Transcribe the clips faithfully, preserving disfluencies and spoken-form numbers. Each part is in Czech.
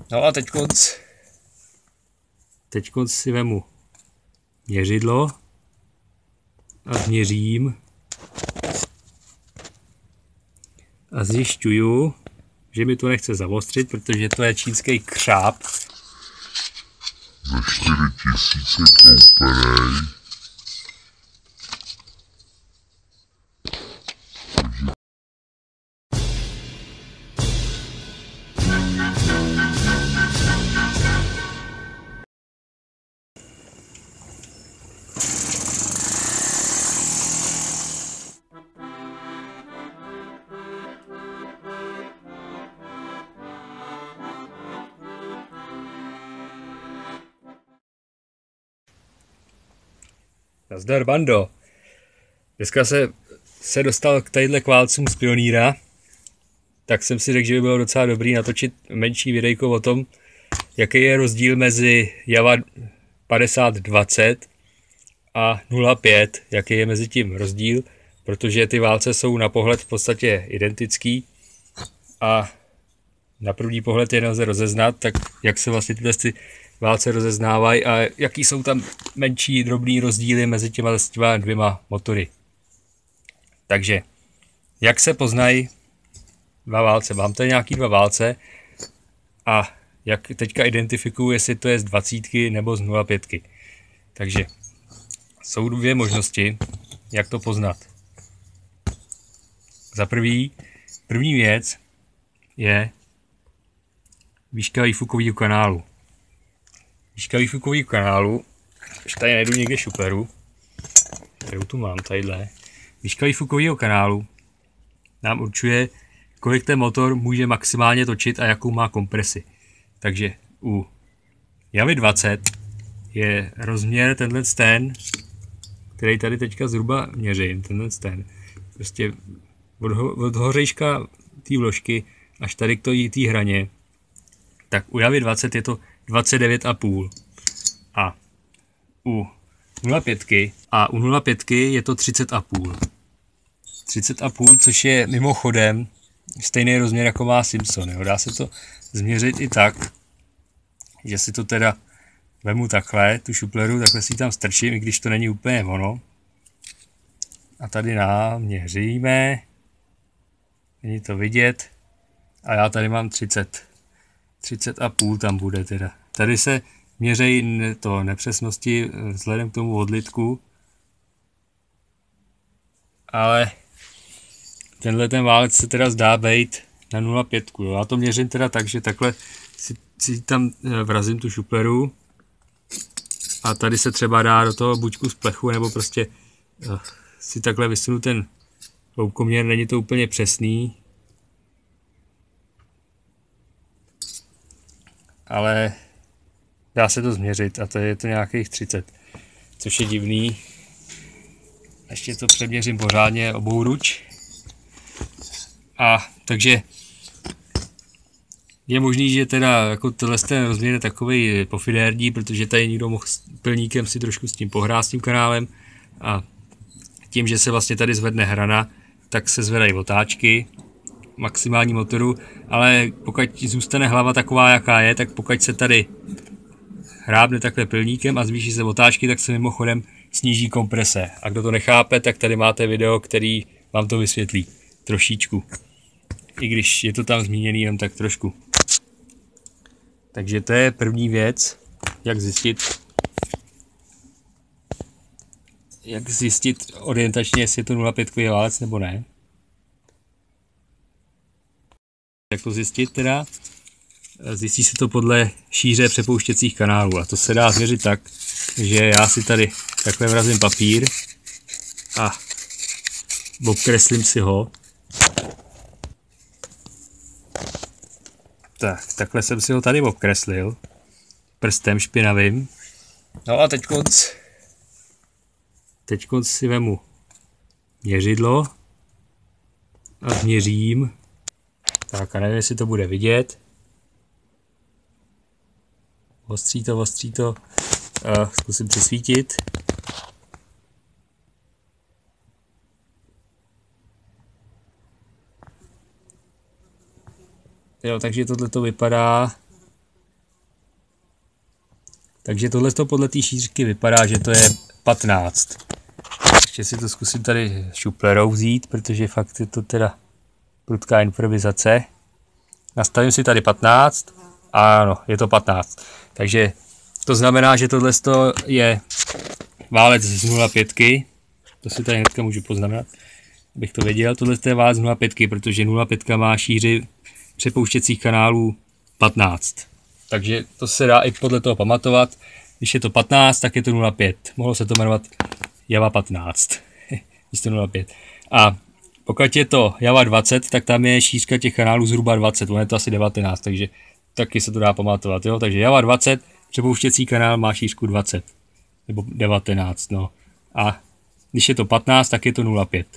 No a teď teď si vemu měřidlo a změřím a zjišťuju, že mi to nechce zaostřit, protože to je čínský křáp. Za čtyři tisíce koupenej. Nazdar, bando. Dneska se, se dostal k tadyhle k válcům z Pioníra, tak jsem si řekl, že by bylo docela dobrý natočit menší videjko o tom, jaký je rozdíl mezi Java padesát dvacet a nula pět, jaký je mezi tím rozdíl, protože ty válce jsou na pohled v podstatě identický a na první pohled je nelze rozeznat, tak jak se vlastně tyhle ty válce rozeznávají a jaký jsou tam menší drobný rozdíly mezi těma, těma dvěma motory. Takže, jak se poznají dva válce? Mám tady nějaký dva válce a jak teďka identifikuju, jestli to je z dvacítky nebo z nula pět. Takže jsou dvě možnosti, jak to poznat. Za prvý, první věc je výška výfukového kanálu. Výška výfukového kanálu, když tady najdu někde šuperu, kterou tu mám, tadyhle. Výška výfukového kanálu nám určuje, kolik ten motor může maximálně točit a jakou má kompresi. Takže u Javy dvacet je rozměr tenhle ten, který tady teďka zhruba měřím, tenhle ten. Prostě od, od hořejška té vložky až tady k té hraně, tak u Javy dvacet je to dvacet devět a půl. A u nula pět a u nula pět je to třicet a půl. třicet a půl, což je mimochodem stejný rozměr jako má Simpson. Jo. Dá se to změřit i tak, že si to teda vemu takhle, tu šupleru, takhle si tam strčím, i když to není úplně ono. A tady naměříme. Není to vidět. A já tady mám třicet. třicet a půl tam bude teda. Tady se měřejí to nepřesnosti vzhledem k tomu odlitku. Ale tenhle ten válec se teda zdá být na nula pět. Já to měřím teda tak, že takhle si, si tam vrazím tu šupleru a tady se třeba dá do toho buď kus plechu, nebo prostě uh, si takhle vysunu ten hloubkoměr, není to úplně přesný. Ale dá se to změřit a to je to nějakých třicet, což je divný. Ještě to přeměřím pořádně obou ruč. A takže je možný, že teda jako tenhle ten rozměr je takovej pofidérní, protože tady někdo mohl s pilníkem si trošku s tím pohrát s tím kanálem a tím, že se vlastně tady zvedne hrana, tak se zvedají otáčky maximální motoru, ale pokud zůstane hlava taková, jaká je, tak pokud se tady hrábne takhle pilníkem a zvýší se otáčky, tak se mimochodem sníží komprese. A kdo to nechápe, tak tady máte video, který vám to vysvětlí trošičku. I když je to tam zmíněný jenom tak trošku. Takže to je první věc, jak zjistit, jak zjistit orientačně, jestli je to nula pět válec nebo ne. Jak to zjistit teda? Zjistí se to podle šíře přepouštěcích kanálů a to se dá změřit tak, že já si tady takhle vrazím papír a obkreslím si ho. Tak, takhle jsem si ho tady obkreslil prstem špinavým. No a teď teď si vemu měřidlo a změřím. Tak a nevím, jestli to bude vidět. Ostří to, ostří to. A zkusím přisvítit. Jo, takže tohle to vypadá Takže tohle podle té šířky vypadá, že to je patnáct. Ještě si to zkusím tady šuplerou vzít, protože fakt je to teda prudká improvizace. Nastavím si tady patnáct. Ano, je to patnáct. Takže to znamená, že tohle je válec z nula pět. To si tady hnedka můžu poznamenat, abych to věděl. Tohle je válec z nula pět, protože nula pět má šíři přepouštěcích kanálů patnáct. Takže to se dá i podle toho pamatovat. Když je to patnáct, tak je to nula pět. Mohlo se to jmenovat Java patnáct. Místo nula pět. A pokud je to Java dvacet, tak tam je šířka těch kanálů zhruba dvacet. Ono je to asi devatenáct, takže taky se to dá pamatovat. Jo? Takže Java dvacet, přepouštěcí kanál má šířku dvacet. Nebo devatenáct. No. A když je to patnáct, tak je to nula pět.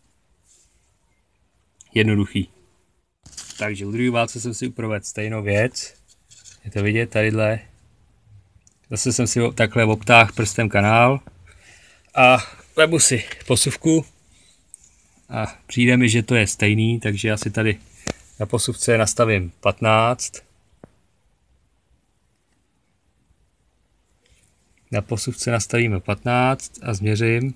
Jednoduchý. Takže u druhé válce jsem si provedl stejnou věc. Je to vidět tadyhle. Zase jsem si takhle obtáhl prstem kanál. A vemu si posuvku. A přijde mi, že to je stejný, takže já si tady na posuvce nastavím patnáct. Na posuvce nastavíme patnáct a změřím.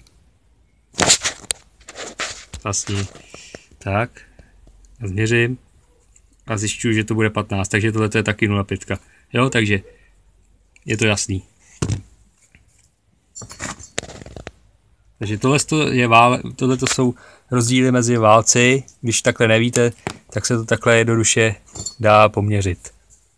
Vlastně tak. A změřím. A zjišťuju, že to bude patnáct, takže tohle je taky nula pět. Jo, takže je to jasný. Takže tohle je vál, tohle jsou rozdíly mezi válci. Když takhle nevíte, tak se to takhle jednoduše dá poměřit.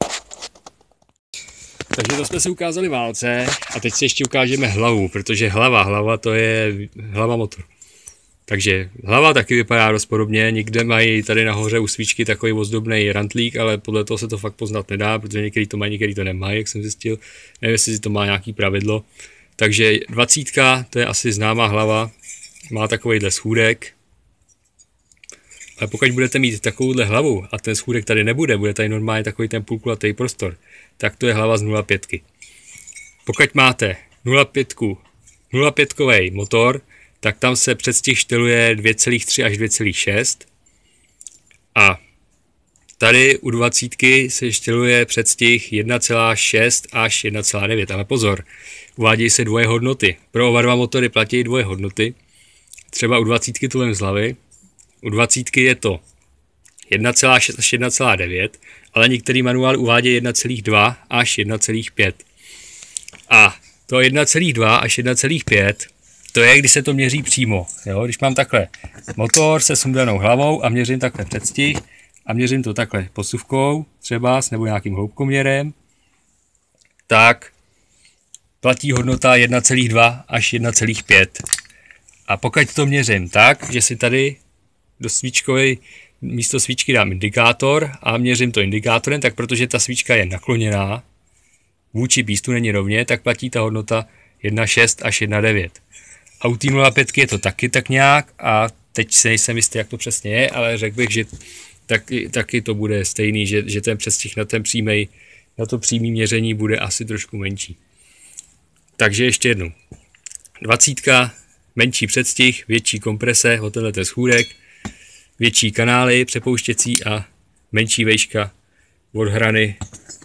Takže to jsme si ukázali válce a teď si ještě ukážeme hlavu, protože hlava, hlava to je hlava motoru. Takže hlava taky vypadá dost podobně, někde mají tady nahoře u svíčky takový ozdobný rantlík, ale podle toho se to fakt poznat nedá, protože některý to mají, některý to nemají, jak jsem zjistil. Nevím, jestli to má nějaký pravidlo. Takže dvacítka, to je asi známá hlava, má takovýhle schůdek. Ale pokud budete mít takovouhle hlavu a ten schůdek tady nebude, bude tady normálně takový ten půlkulatý prostor, tak to je hlava z nula pět. Pokud máte nula pět, nula pět motor, tak tam se předstih šteluje dvě celá tři až dvě celá šest. A tady u dvacítky se šteluje předstih jedna celá šest až jedna celá devět. Ale pozor, uvádějí se dvoje hodnoty. Pro oba dva motory platí dvoje hodnoty. Třeba u dvacítky to vem z hlavy. U dvacítky je to jedna celá šest až jedna celá devět, ale některý manuál uvádějí jedna celá dva až jedna celá pět. A to jedna celá dva až jedna celá pět, to je, když se to měří přímo. Jo? Když mám takhle motor se sundanou hlavou a měřím takhle předstih a měřím to takhle posuvkou třeba nebo nějakým hloubkoměrem, tak platí hodnota jedna celá dva až jedna celá pět. A pokud to měřím tak, že si tady do svíčkovej místo svíčky dám indikátor a měřím to indikátorem, tak protože ta svíčka je nakloněná, vůči pístu není rovně, tak platí ta hodnota jedna celá šest až jedna celá devět. A u té nula pět je to taky tak nějak a teď se nejsem jistý, jak to přesně je, ale řekl bych, že taky, taky to bude stejný, že, že ten přestih na ten přímej, na to přímé měření bude asi trošku menší. Takže ještě jednou. Dvacítka, menší předstih, větší komprese, o tenhle ten schůdek, větší kanály přepouštěcí a menší vejška od hrany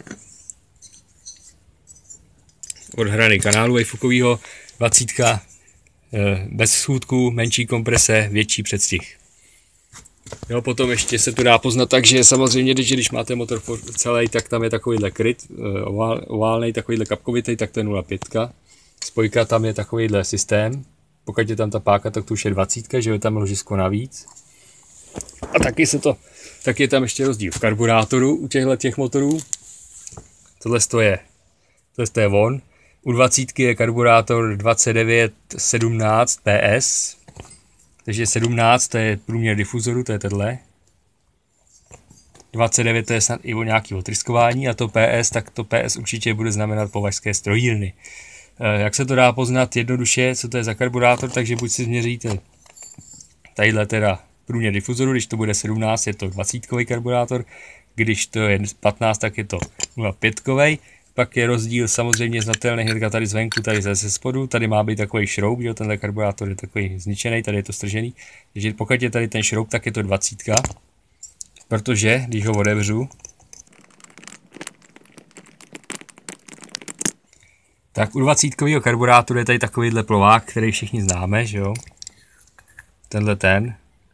od hrany kanálu vejfukového. Dvacítka bez schůdku, menší komprese, větší předstih. Jo, potom ještě se to dá poznat tak, že samozřejmě, když, když máte motor celý, tak tam je takovýhle kryt, ovál, oválnej, takovýhle kapkovitý, tak to je nula pět. Spojka tam je takovýhle systém. Pokud je tam ta páka, tak to už je dvacítka, že je tam ložisko navíc. A taky se to, tak je tam ještě rozdíl v karburátoru u těchto těch motorů. Tohle je, tohle je on. U dvacítky je karburátor dvacet devět sedmnáct P S. Takže sedmnáct to je průměr difuzoru, to je tenhle. dvacet devět to je snad i o nějaký otryskování a to P S, tak to P S určitě bude znamenat považské strojírny. Jak se to dá poznat jednoduše, co to je za karburátor, takže buď si změříte tadyhle teda průměr difuzoru, když to bude sedmnáct, je to dvacítkový karburátor, když to je patnáct, tak je to nula pět. Pak je rozdíl samozřejmě znatelný hnedka tady zvenku, tady ze spodu, tady má být takový šroub, že tenhle karburátor je takový zničený, tady je to stržený, takže pokud je tady ten šroub, tak je to dvacítka, protože když ho otevřu, Tak u dvacítkového karburátoru je tady takovýhle plovák, který všichni známe, že jo. Tenhle ten.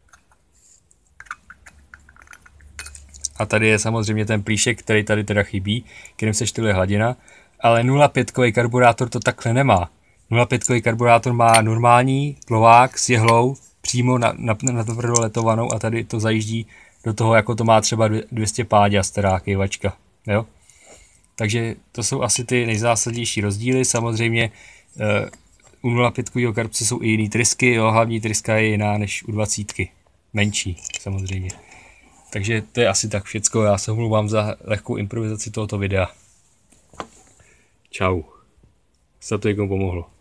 A tady je samozřejmě ten plíšek, který tady teda chybí, kterým se štyluje hladina. Ale nula pětkový karburátor to takhle nemá. nula pětkový karburátor má normální plovák s jehlou přímo na, na, na to letovanou a tady to zajíždí do toho, jako to má třeba dvě stě páďa stará kejvačka. Jo? Takže to jsou asi ty nejzásadnější rozdíly. Samozřejmě uh, u nula pětkového karbce jsou i jiný trysky, jo? Hlavní tryska je jiná než u dvacítky. Menší samozřejmě. Takže to je asi tak všecko. Já se omlouvám za lehkou improvizaci tohoto videa. Čau. Snad to někomu pomohlo.